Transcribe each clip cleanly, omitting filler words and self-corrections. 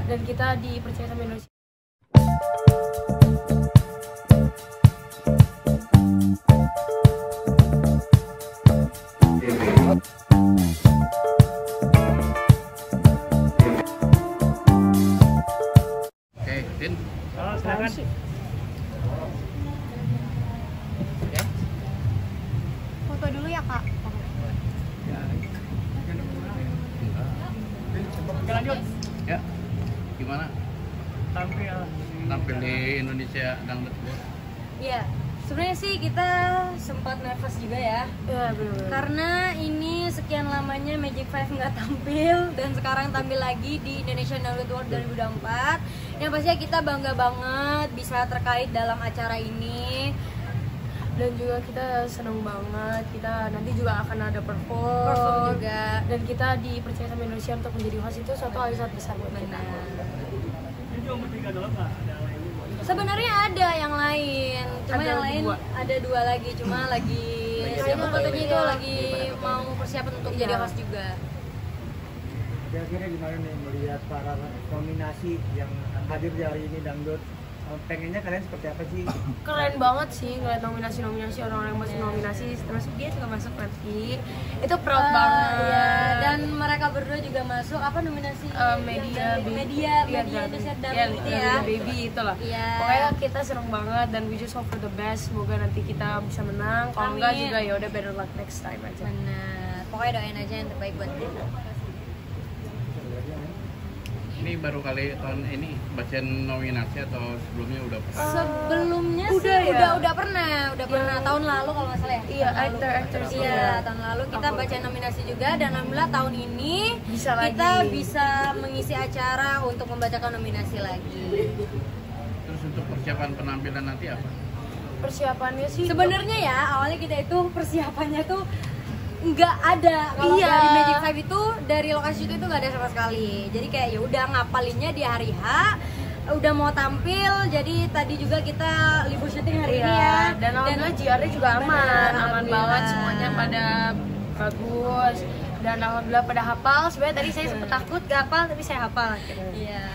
dan kita dipercaya sama Indonesia. Oke, Tin. Silakan. Ya. Foto dulu ya kak. Oke, lanjut. Ya. Gimana tampil di Indonesia Dangdut World? Iya, sebenarnya sih kita sempat nervous juga ya. Ya benar. Karena ini sekian lamanya Magic 5 nggak tampil dan sekarang tampil lagi di Indonesian Dangdut World 2024. Yang pastinya kita bangga banget bisa terkait dalam acara ini. Dan juga kita senang banget, kita nanti juga akan ada perform Juga. dan kita dipercaya sama Indonesia untuk menjadi host, itu suatu hal yang sangat besar buat kita. Sebenarnya ada yang lain, cuma Ada yang lain dua. ada dua lagi, cuma lagi siapa fotonya itu lagi mau persiapan untuk jadi Iya. host juga. Kira-kira gimana nih melihat para nominasi yang hadir di hari ini Dangdut? Pengennya kalian seperti apa sih? Keren banget sih ngeliat nominasi orang-orang yang masuk nominasi, terus dia juga masuk nanti. Itu proud banget. Iya, dan mereka berdua juga masuk apa nominasi Media Indonesia Dangdut itu ya. Baby itulah. Iya. Pokoknya kita seneng banget dan we just hope for the best. Semoga nanti kita bisa menang. Kalau enggak Amin. juga ya udah better luck next time aja. Benar. Pokoknya doain aja yang terbaik buat kita. Ini baru kali tahun ini bacain nominasi atau sebelumnya udah pernah? Sebelumnya udah sih ya? udah pernah tahun lalu kalau nggak salah ya. Iya, Tahun lalu. actor Iya, juga. tahun lalu kita baca nominasi juga dan alhamdulillah tahun ini Bisa kita lagi. bisa mengisi acara untuk membacakan nominasi lagi. Terus untuk persiapan penampilan nanti apa? Persiapannya sih Sebenarnya ya awalnya kita itu persiapannya tuh nggak ada kalau Iya. dari Magic 5 itu dari lokasi itu nggak ada sama sekali. Jadi kayak ya udah ngapalinnya di hari H, udah mau tampil. Jadi tadi juga kita libur syuting hari ini ya. Dan alhamdulillah JR-nya juga aman, Benar, aman alhamdulillah. banget, semuanya pada bagus dan alhamdulillah pada hafal. Sebenarnya tadi saya sempat takut gak hafal, tapi saya hafal. Iya.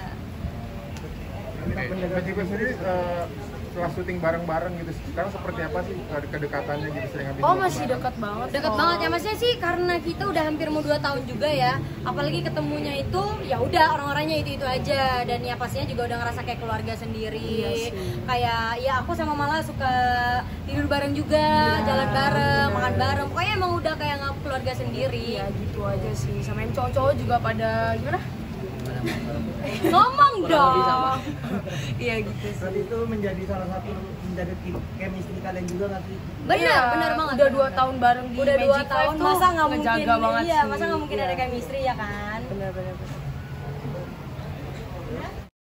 Magic Five sendiri setelah syuting bareng-bareng gitu, sekarang seperti apa sih kedekatannya gitu, sering habis Oh masih dekat banget. Dekat kok. banget ya, maksudnya sih karena kita udah hampir mau 2 tahun juga ya. Apalagi ketemunya itu ya udah orang-orangnya itu aja dan ya pastinya juga udah ngerasa kayak keluarga sendiri. Iya sih. Kayak ya aku sama Mala suka tidur bareng juga, jalan bareng, makan bareng. Pokoknya emang udah kayak keluarga sendiri. Ya gitu aja sih. Sama yang cowok-cowok juga pada gimana? Ngomong dong. Iya gitu sih. Berarti itu menjadi salah satu menjadi chemistry kalian juga nggak sih? Bener, Iya, bener banget. Udah 2 bener tahun bareng di Udah 2 Magic tahun, Five tuh masa nggak mungkin? ngejaga banget Iya, sih. masa nggak mungkin Iya. ada chemistry ya kan? Bener.